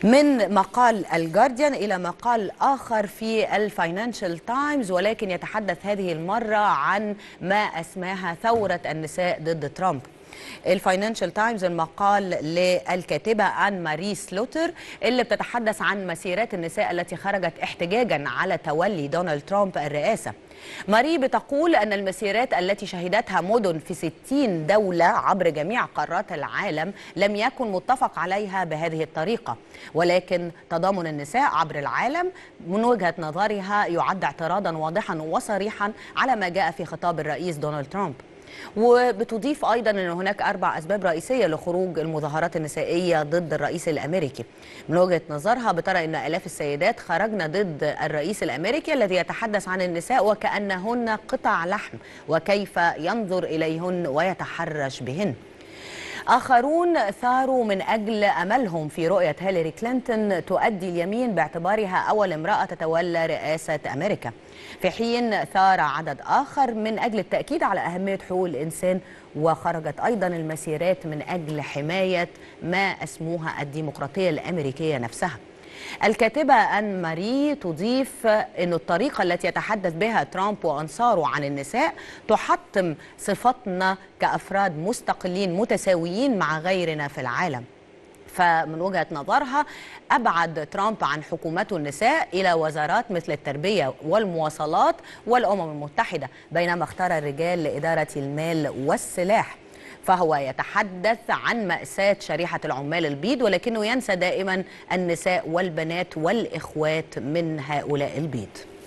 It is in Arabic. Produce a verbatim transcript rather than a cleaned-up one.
من مقال الجارديان إلى مقال آخر في الفاينانشال تايمز، ولكن يتحدث هذه المرة عن ما أسماها ثورة النساء ضد ترامب. الفاينانشال تايمز المقال للكاتبة آن ماري سلوتر اللي بتتحدث عن مسيرات النساء التي خرجت احتجاجا على تولي دونالد ترامب الرئاسة. ماري بتقول أن المسيرات التي شهدتها مدن في ستين دولة عبر جميع قارات العالم لم يكن متفق عليها بهذه الطريقة، ولكن تضامن النساء عبر العالم من وجهة نظرها يعد اعتراضا واضحا وصريحا على ما جاء في خطاب الرئيس دونالد ترامب. وبتضيف أيضا أن هناك أربع أسباب رئيسية لخروج المظاهرات النسائية ضد الرئيس الأمريكي. من وجهة نظرها بترى أن آلاف السيدات خرجن ضد الرئيس الأمريكي الذي يتحدث عن النساء وكأنهن قطع لحم وكيف ينظر إليهن ويتحرش بهن. آخرون ثاروا من أجل أملهم في رؤية هيلاري كلينتون تؤدي اليمين باعتبارها أول امرأة تتولى رئاسة أمريكا، في حين ثار عدد آخر من أجل التأكيد على أهمية حقوق الإنسان، وخرجت أيضا المسيرات من أجل حماية ما أسموها الديمقراطية الأمريكية نفسها. الكاتبة آن ماري تضيف أن الطريقة التي يتحدث بها ترامب وأنصاره عن النساء تحطم صفتنا كأفراد مستقلين متساويين مع غيرنا في العالم. فمن وجهة نظرها أبعد ترامب عن حكومته النساء إلى وزارات مثل التربية والمواصلات والأمم المتحدة، بينما اختار الرجال لإدارة المال والسلاح. فهو يتحدث عن مأساة شريحة العمال البيض، ولكنه ينسى دائما النساء والبنات والإخوات من هؤلاء البيض.